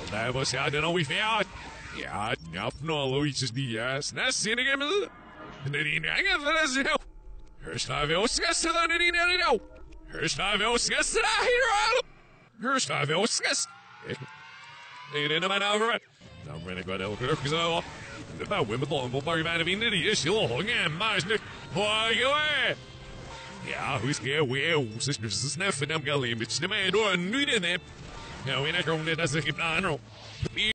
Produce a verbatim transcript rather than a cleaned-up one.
Där var skadden och vi fjärd. Ja, knappt några Luises Diaz. Nästan i gammal. Det är inga för det så. Hörst har vi oss gäster där inne i dag. Hörst har vi oss gäster där här. Hörst har vi oss gäster. Det är det man över. Dan ben ik wel heel gelukkig zo. Nou, we hebben toch een paar bijna vinden die is heel lang en maar is nu. Hoi, joh. Ja, hoe is het weer? Hoe is het? Dus snel van hem gaan limits. De man door nu in hem. Nou, en ik kom net als ik het aan.